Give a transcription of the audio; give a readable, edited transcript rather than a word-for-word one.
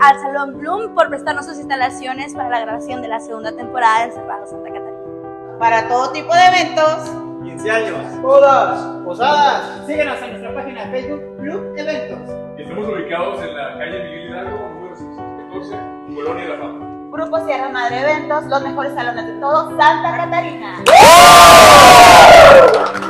al Salón Bloom por prestarnos sus instalaciones para la grabación de la segunda temporada de Encerrado Santa Catarina. Para todo tipo de eventos, 15 años, bodas, posadas. Síguenos en nuestra página de Facebook, Club Eventos. Estamos ubicados en la calle Miguel Hidalgo, número 614, Colonia La Fama. Grupo Sierra Madre Eventos, los mejores salones de todo Santa Catarina.